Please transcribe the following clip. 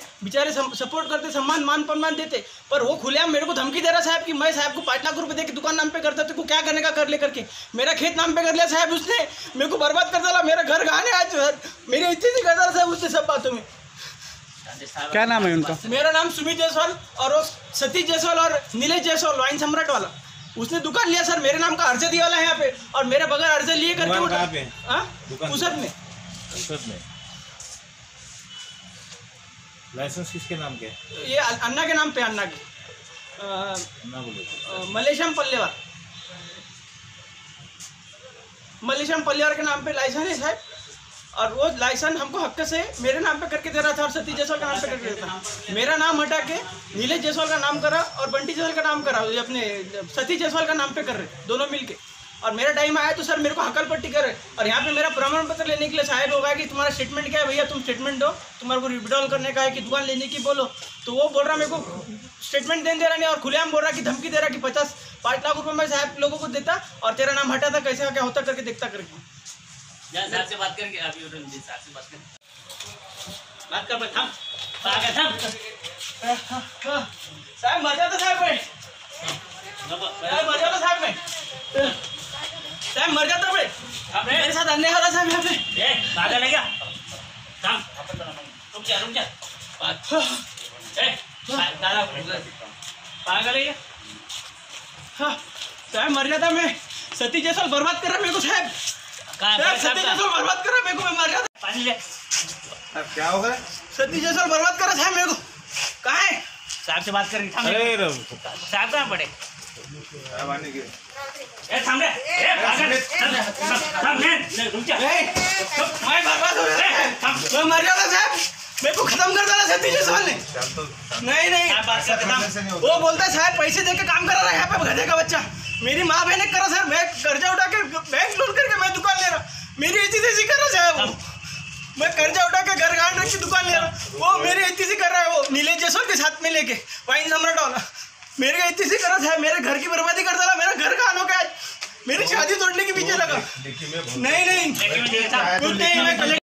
बेचारे सपोर्ट करते, सम्मान मान सम्मान देते, पर वो खुलेआम मेरे को धमकी दे रहा साहब कि मैं साहब को 5 लाख रुपए दे के दुकान नाम पे करता, तेरे को क्या करने का कर ले करके। मेरा खेत नाम पे कर लिया साहब उसने, मेरे को बर्बाद कर डाला, मेरा घर गहाने आज मेरी इज्जत कर डाला साहब उसने सब बातों में। क्या नाम है उनका? मेरा नाम सुमित जायसवाल और वो सतीश जायसवाल और नीलेश जायसवाल वाइन सम्राट वाला, उसने दुकान लिया सर मेरे नाम का अर्जा दिया वाला है यहाँ पे, और मेरे बगैर अर्जा लिए करके उसद में। लाइसेंस किसके नाम के? ये अन्ना के नाम पे, अन्ना के मलेशियम पल्लेवार के नाम पे लाइसेंस है साहब, और वो लाइसेंस हमको हक से मेरे नाम पे करके दे रहा था और सतीश जायसवाल का नाम पे करके देता था। मेरा नाम हटा के नीलेश जायसवाल का नाम करा और बंटी जायसवाल का नाम करा, अपने सतीश जायसवाल का नाम पे कर रहे दोनों मिलके। और मेरा टाइम आया तो सर मेरे को हकल पट्टी कर रहे, और यहाँ पे मेरा प्रमाण पत्र लेने के लिए साहब होगा कि तुम्हारा स्टेटमेंट क्या है भैया, तुम स्टेटमेंट दो, तुम्हारे को विड्रॉल करने का है कि दुकान लेने की बोलो। तो वो बोल रहा मेरे को स्टेटमेंट दे रहा नहीं, और खुलेआम बोल रहा कि धमकी दे रहा कि 5 लाख रुपये मैं साहब लोगों को देता और तेरा नाम हटाता, कैसा क्या होता करके देखता करके। साहब से बात करेंगे अभी, साहब से बात कर साहब मर जाता साहब मैं, मर जाता साहब मैं, साहब मर जाता मैं, मेरे साथ अन्याय हो रहा साहब यहाँ पे। पागल है क्या? रुक जा दादा पागल है क्या? साहब मर जाता मैं, सतीश जायसवाल बर्बाद कर रहा मेरे को साहब, सतीश जायसवाल बर्बाद कर रहा मेरे को, मैं मर जाता। पानी ले। क्या हो गया? सतीश जायसवाल बर्बाद कर रहा साहब मेरे को। कहाँ है साहब से बात करेंगे। साहब कहाँ पड़े? थाम रे, मैं बर्बाद हो गया, मैं मर जाता साहब, मेरे को खत्म कर डाला सतीश जायसवाल ने। नहीं वो बोलता है साहब पैसे दे के काम करा रहा है यहाँ पे गधे का बच्चा। मेरी माँ बहने करा सर, मैं कर्जा उठा के बैंक लूट करके मैं दुकान ले रहा, मेरी इज्जत ऐसी कर रहा साहब, मैं कर्जा उठा के घर गाड़ रख के दुकान ले रहा, वो मेरी इज्जत कर रहा है, वो नीलेश जायसवाल के साथ में लेके वाइन सम्राट वाला मेरे का इज्जत कर रहा था, मेरे घर की बर्बादी कर डाला, मेरा घर का आनो का मेरी शादी तोड़ने के पीछे लगा। नहीं कुछ नहीं, मैं